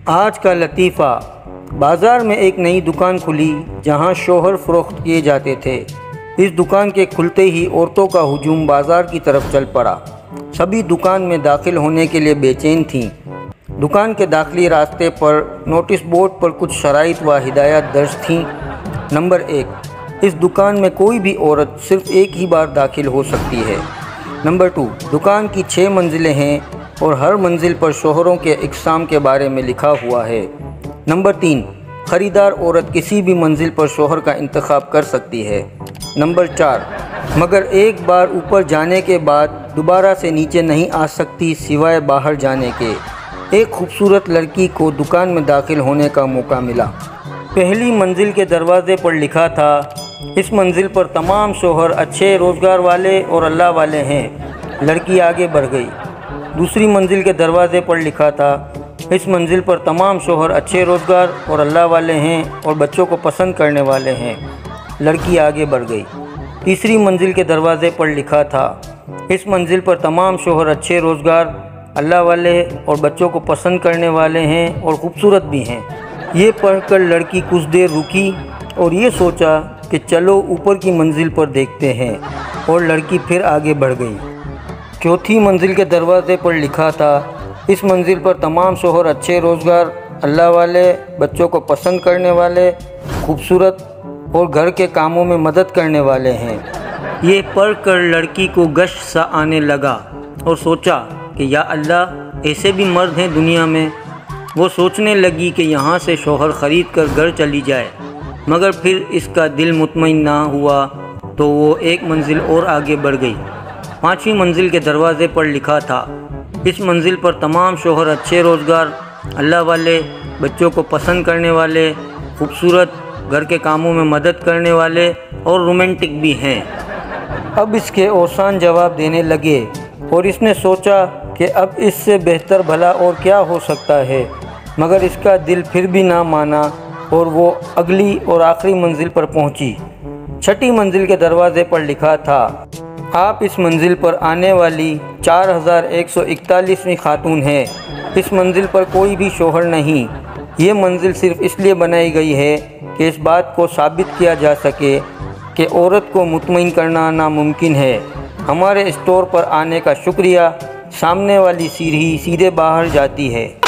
آج کا لطیفہ، بازار میں ایک نئی دکان کھلی جہاں شوہر فروخت کیے جاتے تھے۔ اس دکان کے کھلتے ہی عورتوں کا ہجوم بازار کی طرف چل پڑا۔ سبھی دکان میں داخل ہونے کے لیے بے چین تھیں۔ دکان کے داخلی راستے پر نوٹس بورڈ پر کچھ شرائط و ہدایات درج تھیں۔ نمبر 1، اس دکان میں کوئی بھی عورت صرف ایک ہی بار داخل ہو سکتی ہے۔ نمبر 2، دکان کی 6 منزلیں ہیں اور ہر منزل پر شوہروں کے اقسام کے بارے میں لکھا ہوا ہے۔ نمبر 3، خریدار عورت کسی بھی منزل پر شوہر کا انتخاب کر سکتی ہے۔ نمبر 4، مگر ایک بار اوپر جانے کے بعد دوبارہ سے نیچے نہیں آ سکتی سوائے باہر جانے کے۔ ایک خوبصورت لڑکی کو دکان میں داخل ہونے کا موقع ملا۔ پہلی منزل کے دروازے پر لکھا تھا، اس منزل پر تمام شوہر اچھے روزگار والے اور اللہ والے ہیں۔ لڑکی آگے بڑھ گئی۔ دوسری منزل کے دروازے پر لکھا تھا، اس منزل پر تمام شوہر اچھے روزگار اور اللہ والے ہیں اور بچوں کو پسند کرنے والے ہیں۔ لڑکی آگے بڑھ گئی۔ تیسری منزل کے دروازے پر لکھا تھا، اس منزل پر تمام شوہر اچھے روزگار، اللہ والے اور بچوں کو پسند کرنے والے ہیں اور خوبصورت بھی ہیں۔ یہ پڑھ کر لڑکی کچھ دیر رکی اور یہ سوچا کہ چلو اوپر کی منزل پر دیکھتے ہیں، اور لڑکی پھر آگے بڑھ گئی۔ چوتھی منزل کے دروازے پر لکھا تھا، اس منزل پر تمام شوہر اچھے روزگار، اللہ والے، بچوں کو پسند کرنے والے، خوبصورت اور گھر کے کاموں میں مدد کرنے والے ہیں۔ یہ پڑھ کر لڑکی کو گش سا آنے لگا اور سوچا کہ یا اللہ، ایسے بھی مرد ہیں دنیا میں۔ وہ سوچنے لگی کہ یہاں سے شوہر خرید کر گھر چلی جائے، مگر پھر اس کا دل مطمئن نہ ہوا تو وہ ایک منزل اور آگے بڑھ گئی۔ 5ویں منزل کے دروازے پر لکھا تھا، اس منزل پر تمام شوہر اچھے روزگار، اللہ والے، بچوں کو پسند کرنے والے، خوبصورت، گھر کے کاموں میں مدد کرنے والے اور رومانٹک بھی ہیں۔ اب اس کے اوسان جواب دینے لگے اور اس نے سوچا کہ اب اس سے بہتر بھلا اور کیا ہو سکتا ہے، مگر اس کا دل پھر بھی نہ مانا اور وہ اگلی اور آخری منزل پر پہنچی۔ 6ٹھی منزل کے دروازے پر لکھا تھا، آپ اس منزل پر آنے والی 4141ویں خاتون ہیں۔ اس منزل پر کوئی بھی شوہر نہیں۔ یہ منزل صرف اس لیے بنائی گئی ہے کہ اس بات کو ثابت کیا جا سکے کہ عورت کو مطمئن کرنا ناممکن ہے۔ ہمارے اسٹور پر آنے کا شکریہ۔ سامنے والی سیڑھی سیدھے باہر جاتی ہے۔